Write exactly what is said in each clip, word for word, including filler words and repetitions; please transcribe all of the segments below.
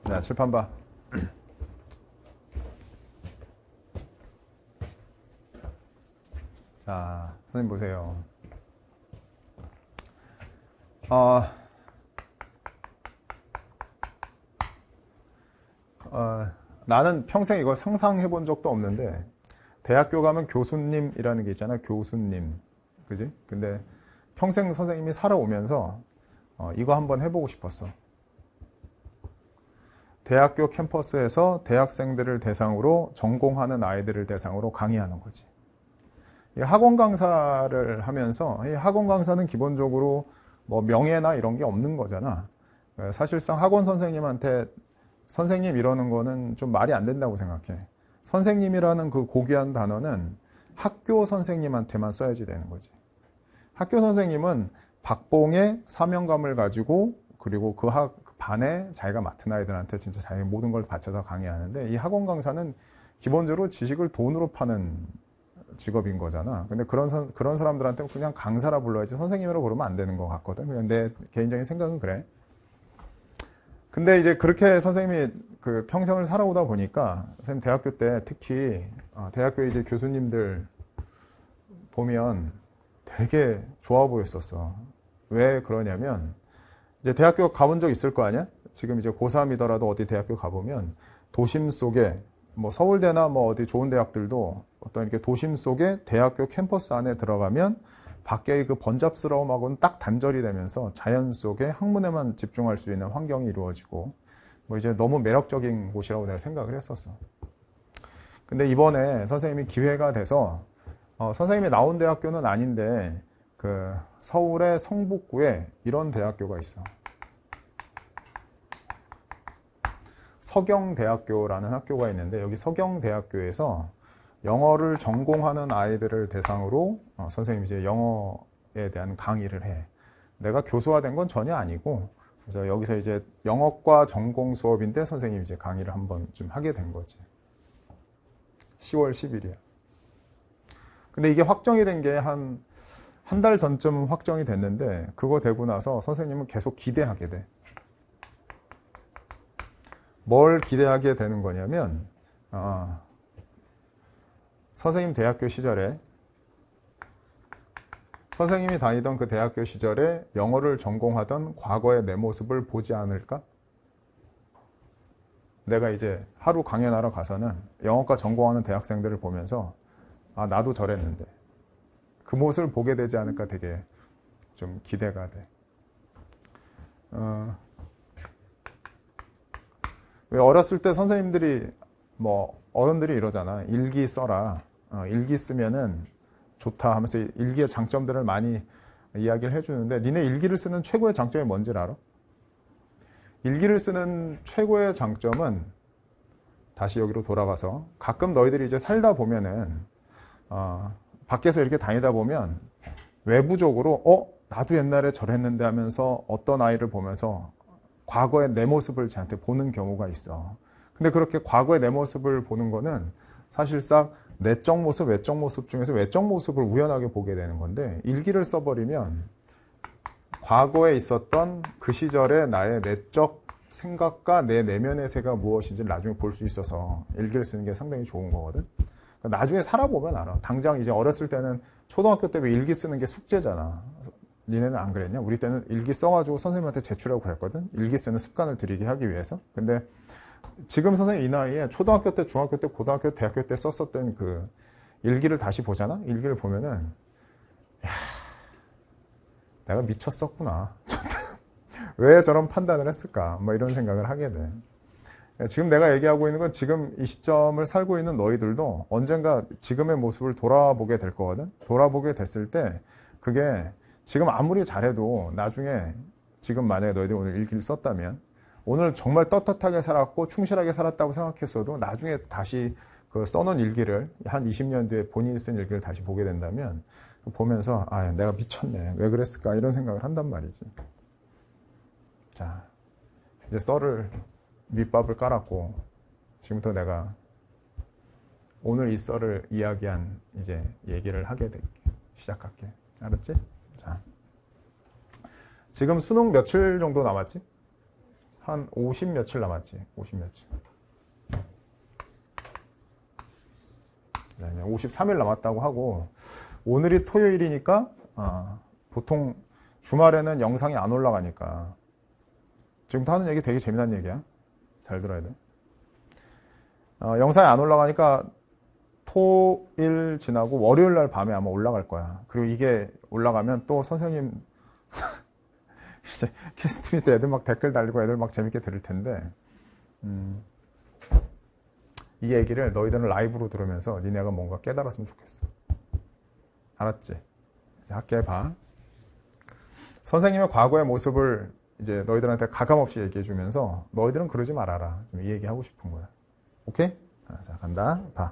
자, 칠판 봐. 자, 선생님 보세요. 어, 어, 나는 평생 이거 상상해 본 적도 없는데, 대학교 가면 교수님이라는 게 있잖아. 교수님. 그지? 근데 평생 선생님이 살아오면서 어, 이거 한번 해보고 싶었어. 대학교 캠퍼스에서 대학생들을 대상으로 전공하는 아이들을 대상으로 강의하는 거지. 이 학원 강사를 하면서 이 학원 강사는 기본적으로 뭐 명예나 이런 게 없는 거잖아. 사실상 학원 선생님한테 선생님 이러는 거는 좀 말이 안 된다고 생각해. 선생님이라는 그 고귀한 단어는 학교 선생님한테만 써야지 되는 거지. 학교 선생님은 박봉의 사명감을 가지고 그리고 그 학, 반에 자기가 맡은 아이들한테 진짜 자기 모든 걸 바쳐서 강의하는데, 이 학원 강사는 기본적으로 지식을 돈으로 파는 직업인 거잖아. 근데 그런, 선, 그런 사람들한테 그냥 강사라 불러야지 선생님이라고 부르면 안 되는 것 같거든. 그냥 내 개인적인 생각은 그래. 근데 이제 그렇게 선생님이 그 평생을 살아오다 보니까, 선생님 대학교 때 특히, 어, 대학교 이제 교수님들 보면 되게 좋아 보였었어. 왜 그러냐면, 이제 대학교 가본 적 있을 거 아니야? 지금 이제 고삼이더라도 어디 대학교 가보면 도심 속에 뭐 서울대나 뭐 어디 좋은 대학들도 어떤 이렇게 도심 속에 대학교 캠퍼스 안에 들어가면 밖의 그 번잡스러움하고는 딱 단절이 되면서 자연 속에 학문에만 집중할 수 있는 환경이 이루어지고, 뭐 이제 너무 매력적인 곳이라고 내가 생각을 했었어. 근데 이번에 선생님이 기회가 돼서 어, 선생님이 나온 대학교는 아닌데 그 서울의 성북구에 이런 대학교가 있어. 서경대학교라는 학교가 있는데, 여기 서경대학교에서 영어를 전공하는 아이들을 대상으로 어, 선생님이 이제 영어에 대한 강의를 해. 내가 교수화된 건 전혀 아니고, 그래서 여기서 이제 영어과 전공 수업인데 선생님이 이제 강의를 한번 좀 하게 된 거지. 시월 십일이야. 근데 이게 확정이 된 게 한 한 달 전쯤 확정이 됐는데, 그거 되고 나서 선생님은 계속 기대하게 돼. 뭘 기대하게 되는 거냐면, 어, 선생님 대학교 시절에, 선생님이 다니던 그 대학교 시절에 영어를 전공하던 과거의 내 모습을 보지 않을까? 내가 이제 하루 강연하러 가서는 영어과 전공하는 대학생들을 보면서, 아, 나도 저랬는데. 그 모습을 보게 되지 않을까 되게 좀 기대가 돼. 어, 왜 어렸을 때 선생님들이 뭐 어른들이 이러잖아. 일기 써라. 어, 일기 쓰면은 좋다 하면서 일기의 장점들을 많이 이야기를 해주는데, 니네 일기를 쓰는 최고의 장점이 뭔지 알아? 일기를 쓰는 최고의 장점은, 다시 여기로 돌아가서, 가끔 너희들이 이제 살다 보면은 어, 밖에서 이렇게 다니다 보면 외부적으로 어? 나도 옛날에 저랬는데 하면서 어떤 아이를 보면서 과거의 내 모습을 쟤한테 보는 경우가 있어. 근데 그렇게 과거의 내 모습을 보는 거는 사실상 내적 모습, 외적 모습 중에서 외적 모습을 우연하게 보게 되는 건데, 일기를 써버리면 과거에 있었던 그 시절의 나의 내적 생각과 내 내면의 세가 무엇인지를 나중에 볼 수 있어서 일기를 쓰는 게 상당히 좋은 거거든. 그러니까 나중에 살아보면 알아. 당장 이제 어렸을 때는 초등학교 때 일기 쓰는 게 숙제잖아. 니네는 안 그랬냐? 우리 때는 일기 써가지고 선생님한테 제출하고 그랬거든. 일기 쓰는 습관을 들이게 하기 위해서. 근데 지금 선생님 이 나이에 초등학교 때, 중학교 때, 고등학교 때, 대학교 때 썼었던 그 일기를 다시 보잖아? 일기를 보면은, 야, 내가 미쳤었구나. 왜 저런 판단을 했을까? 뭐 이런 생각을 하게 돼. 지금 내가 얘기하고 있는 건 지금 이 시점을 살고 있는 너희들도 언젠가 지금의 모습을 돌아보게 될 거거든. 돌아보게 됐을 때 그게 지금 아무리 잘해도 나중에, 지금 만약에 너희들이 오늘 일기를 썼다면, 오늘 정말 떳떳하게 살았고 충실하게 살았다고 생각했어도 나중에 다시 그 써놓은 일기를 한 이십 년 뒤에 본인이 쓴 일기를 다시 보게 된다면, 보면서 아, 내가 미쳤네. 왜 그랬을까? 이런 생각을 한단 말이지. 자, 이제 썰을 밑밥을 깔았고, 지금부터 내가 오늘 이 썰을 이야기한 이제 얘기를 하게 될게. 시작할게. 알았지? 자, 지금 수능 며칠 정도 남았지? 한 오십 며칠 남았지. 오십 며칠. 오십삼 일 남았다고 하고, 오늘이 토요일이니까 어, 보통 주말에는 영상이 안 올라가니까. 지금부터 하는 얘기 되게 재미난 얘기야. 잘 들어야 돼. 어, 영상이 안 올라가니까 토일 지나고 월요일 날 밤에 아마 올라갈 거야. 그리고 이게 올라가면 또 선생님 이제 캐스트 밑에 애들 막 댓글 달리고 애들 막 재밌게 들을 텐데, 음, 이 얘기를 너희들은 라이브로 들으면서 니네가 뭔가 깨달았으면 좋겠어. 알았지? 이제 학교에 봐. 선생님의 과거의 모습을 이제 너희들한테 가감없이 얘기해 주면서 너희들은 그러지 말아라. 좀 이 얘기 하고 싶은 거야. 오케이? 자, 간다. 봐.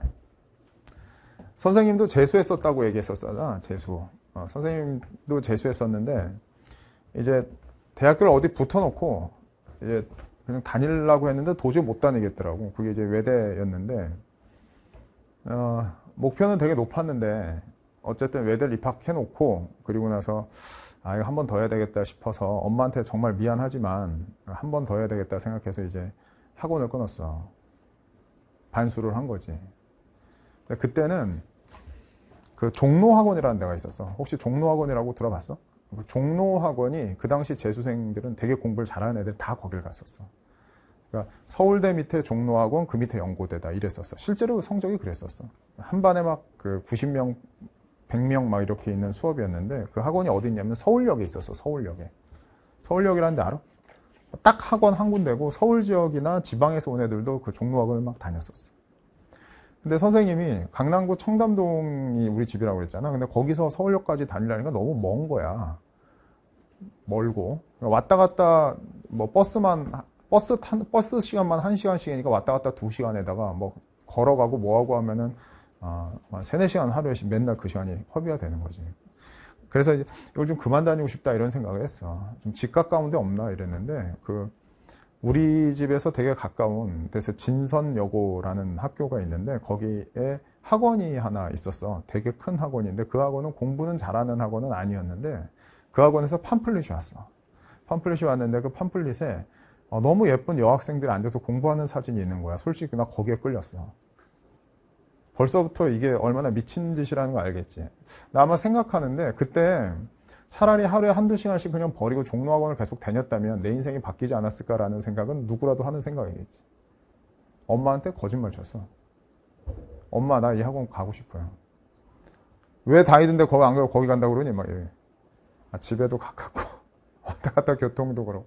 선생님도 재수했었다고 얘기했었잖아. 재수. 어, 선생님도 재수했었는데 이제 대학교를 어디 붙어놓고 이제 그냥 다니려고 했는데 도저히 못 다니겠더라고. 그게 이제 외대였는데 어, 목표는 되게 높았는데 어쨌든 외대를 입학해놓고 그리고 나서 아 이거 한 번 더 해야 되겠다 싶어서 엄마한테 정말 미안하지만 한 번 더 해야 되겠다 생각해서 이제 학원을 끊었어. 반수를 한 거지. 근데 그때는 그 종로학원이라는 데가 있었어. 혹시 종로학원이라고 들어봤어? 그 종로학원이 그 당시 재수생들은 되게 공부를 잘하는 애들 다 거길 갔었어. 그러니까 서울대 밑에 종로학원, 그 밑에 연고대다 이랬었어. 실제로 성적이 그랬었어. 한 반에 막 그 구십 명, 백 명 막 이렇게 있는 수업이었는데 그 학원이 어디 있냐면 서울역에 있었어. 서울역에. 서울역이라는 데 알아? 딱 학원 한 군데고 서울 지역이나 지방에서 온 애들도 그 종로학원을 막 다녔었어. 근데 선생님이 강남구 청담동이 우리 집이라고 그랬잖아. 근데 거기서 서울역까지 다니려니까 너무 먼 거야. 멀고. 왔다 갔다 뭐 버스만, 버스 탄, 버스 시간만 한 시간씩이니까 왔다 갔다 두 시간에다가 뭐 걸어가고 뭐하고 하면은 아, 한 세네 시간 하루에 맨날 그 시간이 허비가 되는 거지. 그래서 이제 이걸 좀 그만 다니고 싶다 이런 생각을 했어. 좀 집 가까운 데 없나 이랬는데 그 우리 집에서 되게 가까운 데서 진선여고라는 학교가 있는데 거기에 학원이 하나 있었어. 되게 큰 학원인데 그 학원은 공부는 잘하는 학원은 아니었는데 그 학원에서 팜플릿이 왔어. 팜플릿이 왔는데 그 팜플릿에 너무 예쁜 여학생들이 앉아서 공부하는 사진이 있는 거야. 솔직히 나 거기에 끌렸어. 벌써부터 이게 얼마나 미친 짓이라는 거 알겠지. 나 아마 생각하는데 그때 차라리 하루에 한두 시간씩 그냥 버리고 종로학원을 계속 다녔다면 내 인생이 바뀌지 않았을까라는 생각은 누구라도 하는 생각이겠지. 엄마한테 거짓말 쳤어. 엄마 나 이 학원 가고 싶어요. 왜 다니던데 거기 안 가고 거기 간다고 그러니? 막 이래. 아, 집에도 가깝고 왔다 갔다 교통도 그렇고.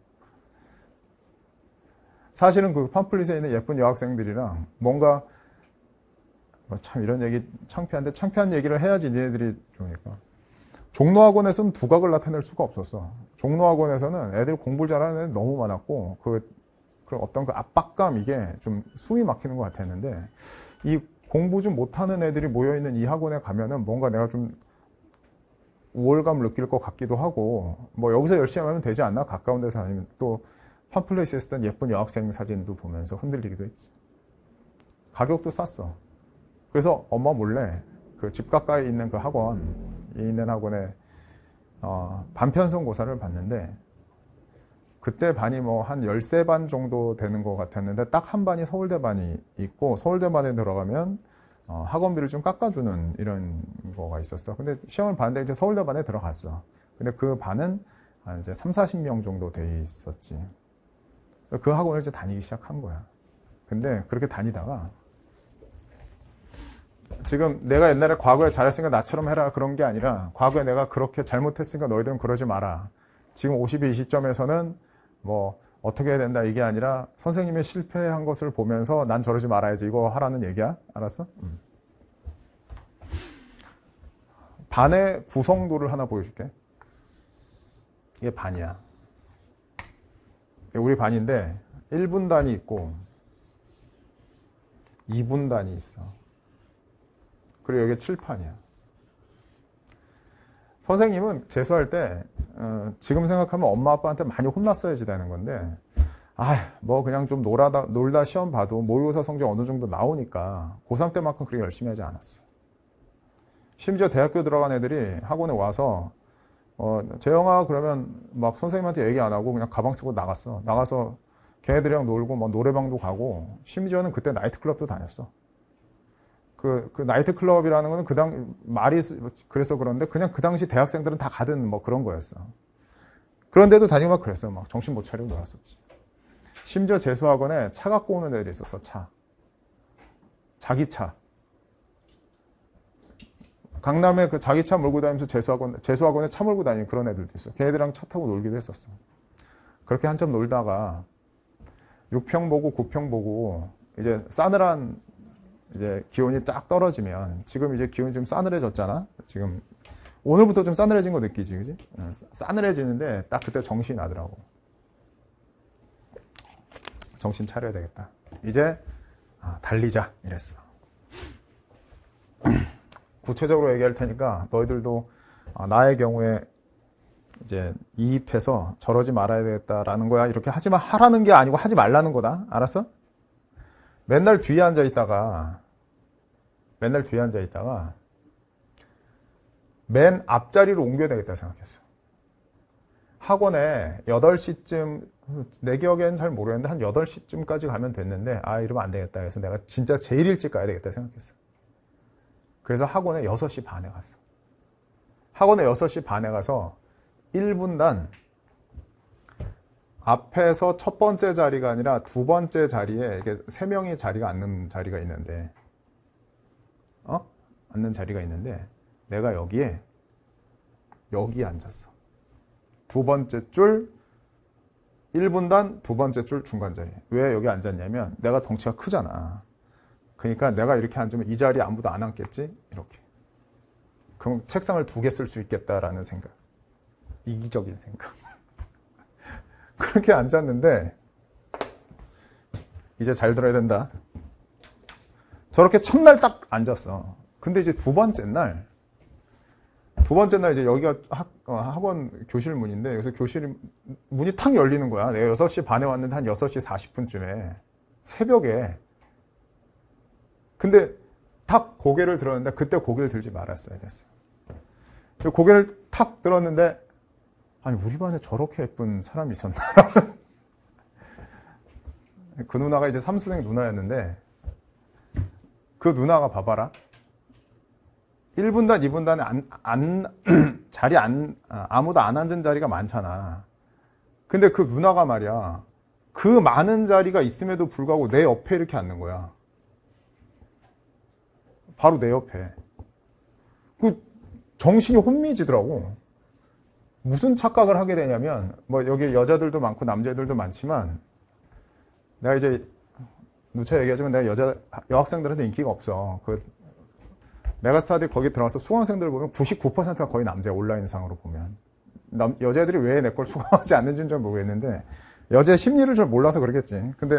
사실은 그 팜플릿에 있는 예쁜 여학생들이랑 뭔가 뭐 참 이런 얘기 창피한데 창피한 얘기를 해야지 니네들이 좋으니까. 종로학원에서는 두각을 나타낼 수가 없었어. 종로학원에서는 애들 공부를 잘하는 애들 너무 많았고 그, 그 어떤 그 압박감 이게 좀 숨이 막히는 것 같았는데 이 공부 좀 못하는 애들이 모여있는 이 학원에 가면은 뭔가 내가 좀 우월감을 느낄 것 같기도 하고 뭐 여기서 열심히 하면 되지 않나? 가까운 데서 아니면 또 팜플렛에 있었던 예쁜 여학생 사진도 보면서 흔들리기도 했지. 가격도 쌌어. 그래서 엄마 몰래 그 집 가까이 있는 그 학원 있는 학원에 어, 반편성고사를 봤는데 그때 반이 뭐 한 열세 반 정도 되는 것 같았는데 딱 한 반이 서울대 반이 있고 서울대 반에 들어가면 어, 학원비를 좀 깎아주는 이런 거가 있었어. 근데 시험을 봤는데 이제 서울대 반에 들어갔어. 근데 그 반은 한 이제 삼사십 명 정도 돼 있었지. 그 학원을 이제 다니기 시작한 거야. 근데 그렇게 다니다가 지금 내가 옛날에 과거에 잘했으니까 나처럼 해라 그런 게 아니라 과거에 내가 그렇게 잘못했으니까 너희들은 그러지 마라. 지금 오십이 시점에서는 뭐 어떻게 해야 된다 이게 아니라 선생님의 실패한 것을 보면서 난 저러지 말아야지 이거 하라는 얘기야. 알았어? 음. 반의 구성도를 하나 보여줄게. 이게 반이야. 우리 반인데 일 분 단이 있고 이 분 단이 있어. 그리고 여기 칠판이야. 선생님은 재수할 때 어, 지금 생각하면 엄마 아빠한테 많이 혼났어야지 되는 건데 아, 뭐 그냥 좀 놀아다, 놀다 시험 봐도 모의고사 성적 어느 정도 나오니까 고삼 때만큼 그렇게 열심히 하지 않았어. 심지어 대학교 들어간 애들이 학원에 와서 어, 재영아 그러면 막 선생님한테 얘기 안 하고 그냥 가방 쓰고 나갔어. 나가서 걔네들이랑 놀고 뭐 노래방도 가고 심지어는 그때 나이트클럽도 다녔어. 그, 그 나이트클럽이라는 거는 그 당 말이 그래서 그런데 그냥 그 당시 대학생들은 다 가든 뭐 그런 거였어. 그런데도 다니고 막 그랬어. 막 정신 못 차리고 놀았었지. 심지어 재수학원에 차 갖고 오는 애들이 있었어. 차. 자기 차. 강남에 그 자기 차 몰고 다니면서 재수학원, 재수학원에 차 몰고 다니는 그런 애들도 있어. 걔네들이랑 차 타고 놀기도 했었어. 그렇게 한참 놀다가 육 평 보고 구 평 보고 이제 싸늘한 이제 기온이 딱 떨어지면 지금 이제 기온이 좀 싸늘해졌잖아. 지금 오늘부터 좀 싸늘해진 거 느끼지, 그지? 싸늘해지는데 딱 그때 정신이 나더라고. 정신 차려야 되겠다. 이제 아, 달리자 이랬어. 구체적으로 얘기할 테니까 너희들도 아, 나의 경우에 이제 이입해서 저러지 말아야 되겠다라는 거야. 이렇게 하지만 하라는 게 아니고 하지 말라는 거다. 알았어? 맨날 뒤에 앉아 있다가 맨날 뒤에 앉아 있다가 맨 앞자리로 옮겨야 되겠다 생각했어. 학원에 여덟 시쯤 내 기억에는 잘 모르겠는데 한 여덟 시쯤까지 가면 됐는데 아 이러면 안 되겠다. 그래서 내가 진짜 제일 일찍 가야 되겠다 생각했어. 그래서 학원에 여섯 시 반에 갔어. 학원에 여섯 시 반에 가서 일 분단 앞에서 첫 번째 자리가 아니라 두 번째 자리에 이렇게 세 명이 자리가 앉는 자리가 있는데 어? 앉는 자리가 있는데 내가 여기에 여기에 앉았어. 두 번째 줄 일 분단 두 번째 줄 중간 자리. 왜 여기 앉았냐면 내가 덩치가 크잖아. 그러니까 내가 이렇게 앉으면 이 자리에 아무도 안 앉겠지? 이렇게. 그럼 책상을 두 개 쓸 수 있겠다라는 생각. 이기적인 생각. 그렇게 앉았는데 이제 잘 들어야 된다. 저렇게 첫날 딱 앉았어. 근데 이제 두 번째 날 두 번째 날 이제 여기가 학, 어, 학원 교실 문인데 여기서 교실 문이 탁 열리는 거야. 내가 여섯 시 반에 왔는데 한 여섯 시 사십 분쯤에 새벽에. 근데 탁 고개를 들었는데 그때 고개를 들지 말았어야 됐어. 고개를 탁 들었는데 아니 우리 반에 저렇게 예쁜 사람이 있었나? 그 누나가 이제 삼수생 누나였는데 그 누나가 봐봐라. 일 분단, 이 분단에 안, 안, 자리 안, 아무도 안 앉은 자리가 많잖아. 근데 그 누나가 말이야. 그 많은 자리가 있음에도 불구하고 내 옆에 이렇게 앉는 거야. 바로 내 옆에. 그 정신이 혼미해지더라고. 무슨 착각을 하게 되냐면, 뭐 여기 여자들도 많고 남자들도 많지만, 내가 이제 누차 얘기하지만 내가 여자, 여학생들한테 인기가 없어. 그 메가스타디 거기 들어가서 수강생들 보면 구십구 퍼센트가 거의 남자야. 온라인상으로 보면. 남, 여자애들이 왜 내 걸 수강하지 않는지는 잘 모르겠는데 여자의 심리를 잘 몰라서 그러겠지. 근데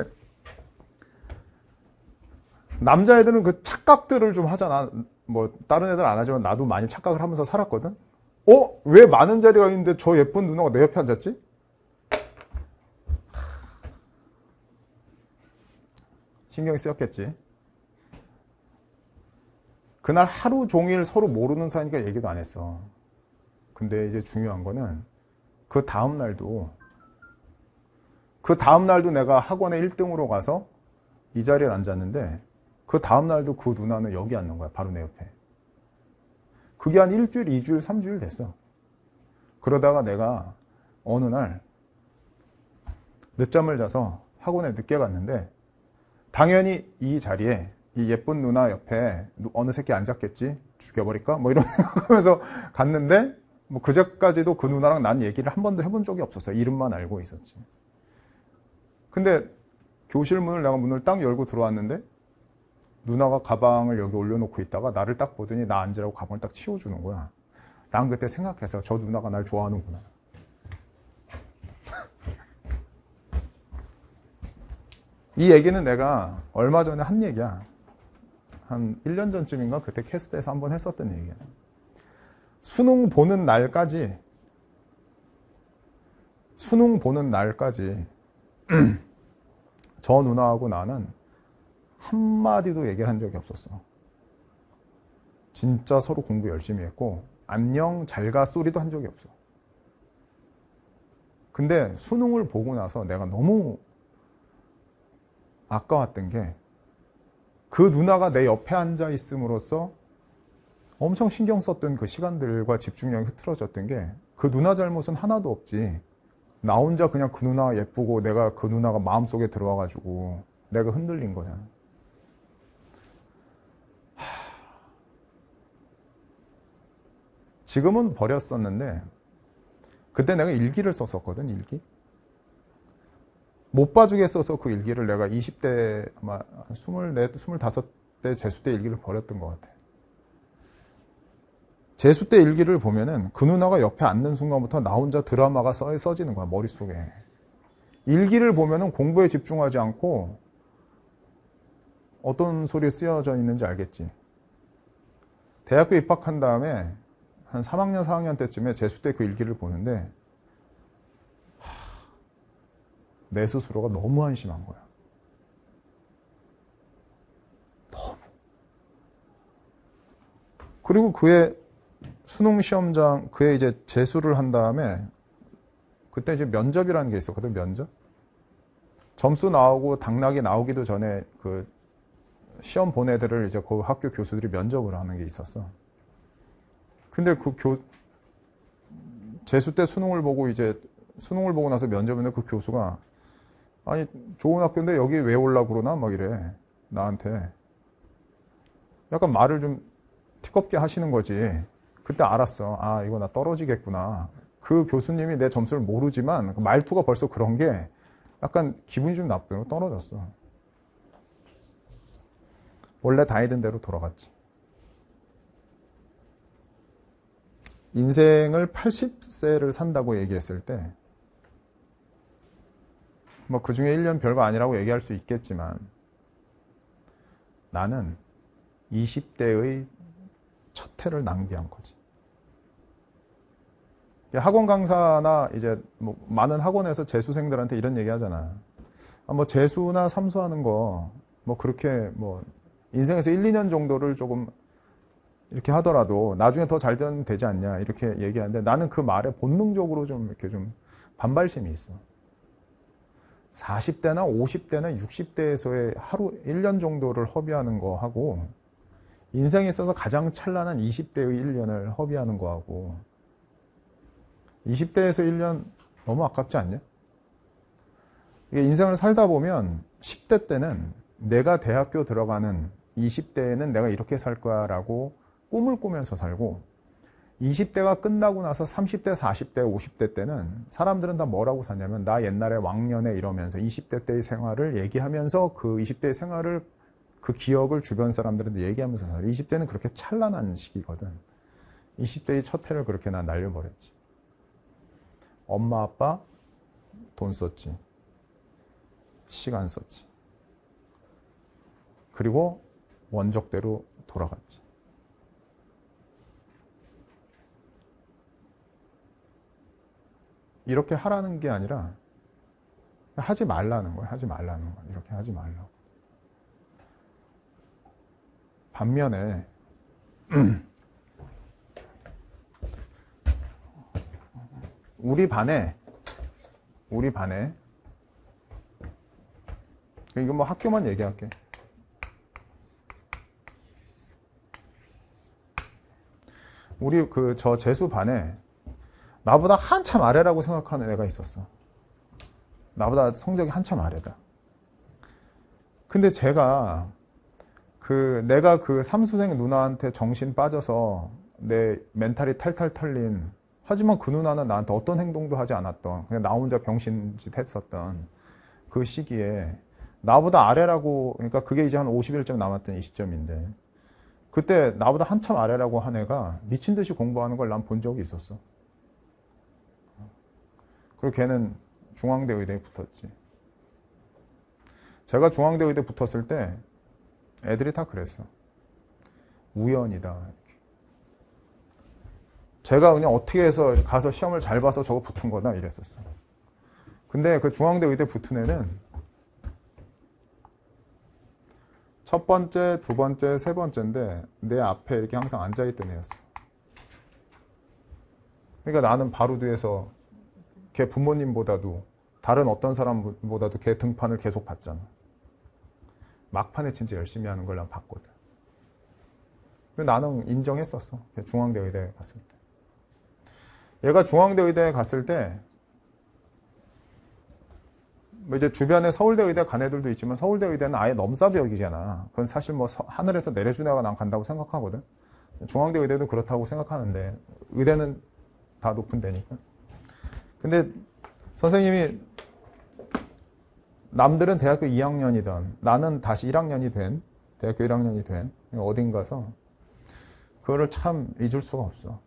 남자애들은 그 착각들을 좀 하잖아. 뭐 다른 애들 안 하지만 나도 많이 착각을 하면서 살았거든. 어? 왜 많은 자리가 있는데 저 예쁜 누나가 내 옆에 앉았지? 신경이 쓰였겠지. 그날 하루 종일 서로 모르는 사이니까 얘기도 안 했어. 근데 이제 중요한 거는 그 다음 날도 그 다음 날도 내가 학원에 일 등으로 가서 이 자리에 앉았는데 그 다음 날도 그 누나는 여기 앉는 거야. 바로 내 옆에. 그게 한 일주일, 이주일, 삼주일 됐어. 그러다가 내가 어느 날 늦잠을 자서 학원에 늦게 갔는데 당연히 이 자리에 이 예쁜 누나 옆에 어느 새끼 앉았겠지? 죽여버릴까? 뭐 이런 생각하면서 갔는데 뭐 그제까지도 그 누나랑 난 얘기를 한 번도 해본 적이 없었어요. 이름만 알고 있었지. 근데 교실 문을 내가 문을 딱 열고 들어왔는데 누나가 가방을 여기 올려놓고 있다가 나를 딱 보더니 나 앉으라고 가방을 딱 치워주는 거야. 난 그때 생각해서 저 누나가 날 좋아하는구나. 이 얘기는 내가 얼마 전에 한 얘기야. 한 일 년 전쯤인가 그때 캐스트에서 한번 했었던 얘기야. 수능 보는 날까지 수능 보는 날까지 저 누나하고 나는 한마디도 얘기를 한 적이 없었어. 진짜 서로 공부 열심히 했고 안녕 잘 가 소리도 한 적이 없어. 근데 수능을 보고 나서 내가 너무 아까웠던 게 그 누나가 내 옆에 앉아 있음으로써 엄청 신경 썼던 그 시간들과 집중력이 흐트러졌던 게 그 누나 잘못은 하나도 없지. 나 혼자 그냥 그 누나 예쁘고 내가 그 누나가 마음속에 들어와가지고 내가 흔들린 거잖아. 지금은 버렸었는데 그때 내가 일기를 썼었거든. 일기. 못 봐주겠어서 그 일기를 내가 이십 대 아마 스물네, 스물다섯 대 재수 때 일기를 버렸던 것 같아. 재수 때 일기를 보면은 그 누나가 옆에 앉는 순간부터 나 혼자 드라마가 써, 써지는 거야, 머릿속에. 일기를 보면은 공부에 집중하지 않고 어떤 소리에 쓰여져 있는지 알겠지. 대학교 입학한 다음에 한 삼 학년, 사 학년 때쯤에 재수 때 그 일기를 보는데 하, 내 스스로가 너무 한심한 거야. 너무. 그리고 그의 수능 시험장, 그의 이제 재수를 한 다음에 그때 이제 면접이라는 게 있었거든, 면접. 점수 나오고 당락이 나오기도 전에 그 시험 본 애들을 이제 그 학교 교수들이 면접을 하는 게 있었어. 근데 그 교, 재수 때 수능을 보고 이제 수능을 보고 나서 면접인데 그 교수가 아니, 좋은 학교인데 여기 왜 오려고 그러나? 막 이래. 나한테. 약간 말을 좀 티껍게 하시는 거지. 그때 알았어. 아, 이거 나 떨어지겠구나. 그 교수님이 내 점수를 모르지만 말투가 벌써 그런 게 약간 기분이 좀 나쁘고 떨어졌어. 원래 다니던 대로 돌아갔지. 인생을 팔십 세를 산다고 얘기했을 때 뭐 그 중에 일 년 별거 아니라고 얘기할 수 있겠지만 나는 이십 대의 첫 해를 낭비한 거지. 학원 강사나 이제 뭐 많은 학원에서 재수생들한테 이런 얘기 하잖아. 아, 뭐 재수나 삼수하는 거 뭐 그렇게 뭐 인생에서 일, 이 년 정도를 조금 이렇게 하더라도 나중에 더 잘 되면 되지 않냐 이렇게 얘기하는데 나는 그 말에 본능적으로 좀 이렇게 좀 반발심이 있어. 사십 대나 오십 대나 육십 대에서의 하루 일 년 정도를 허비하는 거 하고 인생에 있어서 가장 찬란한 이십 대의 일 년을 허비하는 거 하고 이십 대에서 일 년 너무 아깝지 않냐? 이게 인생을 살다 보면 십 대 때는 내가 대학교 들어가는 이십 대에는 내가 이렇게 살 거야 라고 꿈을 꾸면서 살고 이십 대가 끝나고 나서 삼십 대, 사십 대, 오십 대 때는 사람들은 다 뭐라고 사냐면 나 옛날에 왕년에 이러면서 이십 대 때의 생활을 얘기하면서 그 이십 대의 생활을 그 기억을 주변 사람들한테 얘기하면서 살아. 이십 대는 그렇게 찬란한 시기거든. 이십 대의 첫 해를 그렇게 난 날려버렸지. 엄마 아빠 돈 썼지. 시간 썼지. 그리고 원적대로 돌아갔지. 이렇게 하라는 게 아니라 하지 말라는 거야. 하지 말라는 거야. 이렇게 하지 말라고. 반면에 우리 반에 우리 반에 이거 뭐 학교만 얘기할게. 우리 그 저 재수 반에 나보다 한참 아래라고 생각하는 애가 있었어. 나보다 성적이 한참 아래다. 근데 제가 그 내가 그 삼수생 누나한테 정신 빠져서 내 멘탈이 탈탈 털린, 하지만 그 누나는 나한테 어떤 행동도 하지 않았던, 그냥 나 혼자 병신짓 했었던 그 시기에 나보다 아래라고, 그러니까 그게 이제 한 오십 일쯤 남았던 이 시점인데 그때 나보다 한참 아래라고 한 애가 미친 듯이 공부하는 걸 난 본 적이 있었어. 그리고 걔는 중앙대 의대에 붙었지. 제가 중앙대 의대 붙었을 때 애들이 다 그랬어. 우연이다. 이렇게. 제가 그냥 어떻게 해서 가서 시험을 잘 봐서 저거 붙은 거다 이랬었어. 근데 그 중앙대 의대 붙은 애는 첫 번째, 두 번째, 세 번째인데 내 앞에 이렇게 항상 앉아있던 애였어. 그러니까 나는 바로 뒤에서 걔 부모님보다도 다른 어떤 사람보다도 걔 등판을 계속 봤잖아. 막판에 진짜 열심히 하는 걸 난 봤거든. 나는 인정했었어. 중앙대 의대에 갔을 때. 얘가 중앙대 의대에 갔을 때, 뭐 이제 주변에 서울대 의대 간 애들도 있지만 서울대 의대는 아예 넘사벽이잖아. 그건 사실 뭐 하늘에서 내려준 애가 난 간다고 생각하거든. 중앙대 의대도 그렇다고 생각하는데, 의대는 다 높은 데니까. 근데 선생님이 남들은 대학교 이 학년이던 나는 다시 일 학년이 된, 대학교 일 학년이 된 어딘가서 그거를 참 잊을 수가 없어.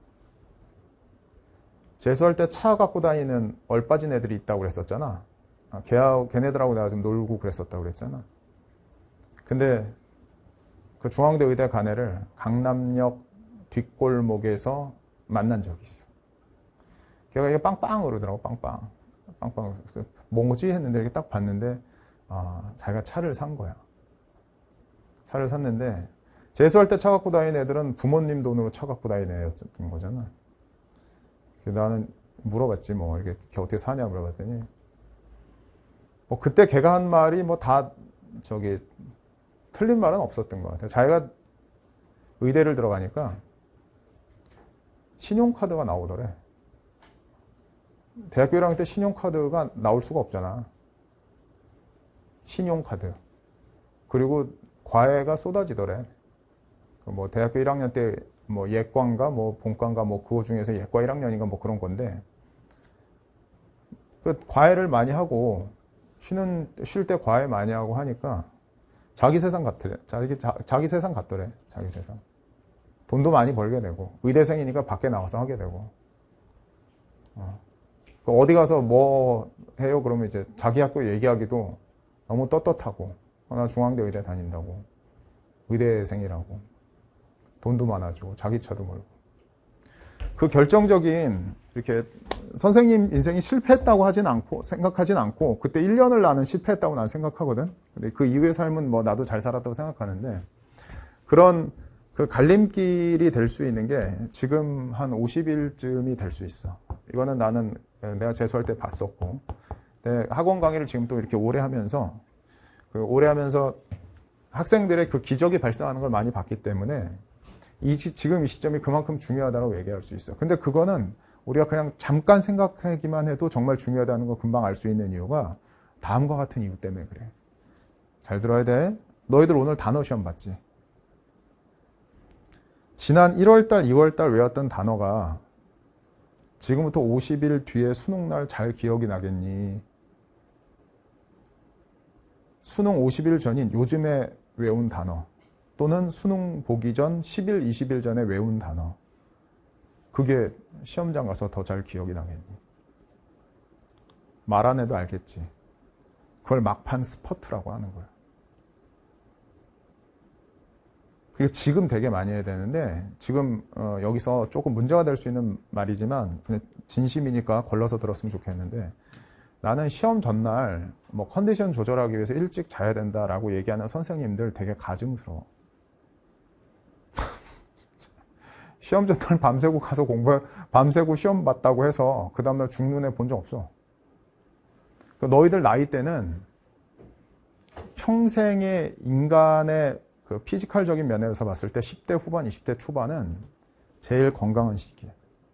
재수할 때 차 갖고 다니는 얼빠진 애들이 있다고 그랬었잖아. 걔하고, 걔네들하고 내가 좀 놀고 그랬었다고 그랬잖아. 근데 그 중앙대 의대 간 애를 강남역 뒷골목에서 만난 적이 있어. 걔가 이게 빵빵 그러더라고, 빵빵. 빵빵. 뭐지? 했는데 이렇게 딱 봤는데, 아, 자기가 차를 산 거야. 차를 샀는데, 재수할 때 차 갖고 다니는 애들은 부모님 돈으로 차 갖고 다니는 애였던 거잖아. 나는 물어봤지, 뭐, 이게 걔 어떻게 사냐 물어봤더니, 뭐, 그때 걔가 한 말이 뭐 다, 저기, 틀린 말은 없었던 것 같아요. 자기가 의대를 들어가니까, 신용카드가 나오더래. 대학교 일 학년 때 신용카드가 나올 수가 없잖아. 신용카드. 그리고 과외가 쏟아지더래. 뭐 대학교 일 학년 때 뭐 예과인가 뭐 본과인가 뭐 그거 중에서 예과 일 학년인가 뭐 그런 건데 그 과외를 많이 하고 쉬는 쉴 때 과외 많이 하고 하니까 자기 세상 같더래. 자기 자, 자기 세상 같더래. 자기 세상. 돈도 많이 벌게 되고 의대생이니까 밖에 나가서 하게 되고. 어. 어디 가서 뭐 해요? 그러면 이제 자기 학교 얘기하기도 너무 떳떳하고 어, 나 중앙대 의대 다닌다고 의대생이라고 돈도 많아지고 자기 차도 몰고 그 결정적인 이렇게 선생님 인생이 실패했다고 하진 않고 생각하진 않고 그때 일 년을 나는 실패했다고 난 생각하거든. 근데 그 이후의 삶은 뭐 나도 잘 살았다고 생각하는데 그런 그 갈림길이 될 수 있는 게 지금 한 오십 일쯤이 될 수 있어. 이거는 나는 내가 재수할 때 봤었고 학원 강의를 지금 또 이렇게 오래 하면서 그 오래 하면서 학생들의 그 기적이 발생하는 걸 많이 봤기 때문에 이 지금 이 시점이 그만큼 중요하다고 얘기할 수 있어. 근데 그거는 우리가 그냥 잠깐 생각하기만 해도 정말 중요하다는 걸 금방 알 수 있는 이유가 다음과 같은 이유 때문에 그래. 잘 들어야 돼. 너희들 오늘 단어 시험 봤지? 지난 일월달, 이월달 외웠던 단어가 지금부터 오십 일 뒤에 수능날 잘 기억이 나겠니? 수능 오십 일 전인 요즘에 외운 단어 또는 수능 보기 전 십 일, 이십 일 전에 외운 단어 그게 시험장 가서 더 잘 기억이 나겠니? 말 안 해도 알겠지. 그걸 막판 스퍼트라고 하는 거야. 그게 지금 되게 많이 해야 되는데 지금 어 여기서 조금 문제가 될 수 있는 말이지만 그냥 진심이니까 걸러서 들었으면 좋겠는데 나는 시험 전날 뭐 컨디션 조절하기 위해서 일찍 자야 된다라고 얘기하는 선생님들 되게 가증스러워. 시험 전날 밤새고 가서 공부, 밤새고 시험 봤다고 해서 그 다음날 죽는 애 본 적 없어. 너희들 나이 때는 평생의 인간의 그 피지컬적인 면에서 봤을 때 십 대 후반, 이십 대 초반은 제일 건강한 시기야.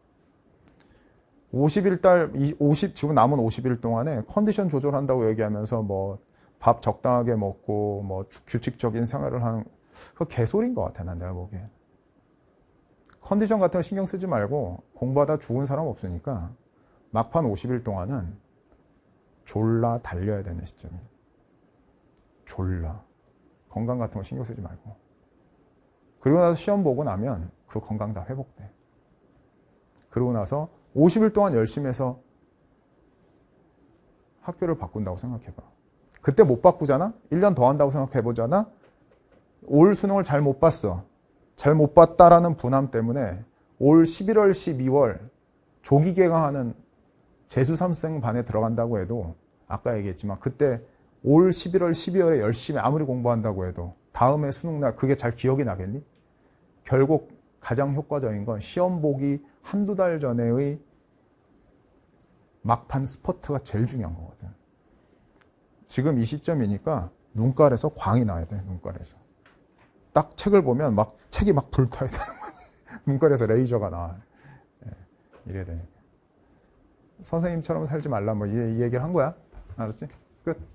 오십 일 달, 오십, 지금 남은 오십 일 동안에 컨디션 조절한다고 얘기하면서 뭐 밥 적당하게 먹고 뭐 규칙적인 생활을 하는, 그거 개소리인 것 같아, 난 내가 보기엔. 컨디션 같은 거 신경 쓰지 말고 공부하다 죽은 사람 없으니까 막판 오십 일 동안은 졸라 달려야 되는 시점이에요. 졸라. 건강 같은 거 신경 쓰지 말고. 그리고 나서 시험 보고 나면 그 건강 다 회복돼. 그러고 나서 오십 일 동안 열심히 해서 학교를 바꾼다고 생각해봐. 그때 못 바꾸잖아? 일 년 더 한다고 생각해보잖아? 올 수능을 잘 못 봤어. 잘 못 봤다라는 분함 때문에 올 십일월, 십이월 조기 개강하는 재수삼수생 반에 들어간다고 해도 아까 얘기했지만 그때 올 십일월, 십이월에 열심히 아무리 공부한다고 해도 다음에 수능날 그게 잘 기억이 나겠니? 결국 가장 효과적인 건 시험 보기 한두 달 전에의 막판 스퍼트가 제일 중요한 거거든. 지금 이 시점이니까 눈깔에서 광이 나야 돼. 눈깔에서. 딱 책을 보면 막 책이 막 불타야 되는 거야. 눈깔에서 레이저가 나와. 예, 이래야 되니까. 선생님처럼 살지 말라 뭐 이, 이 얘기를 한 거야. 알았지? 끝.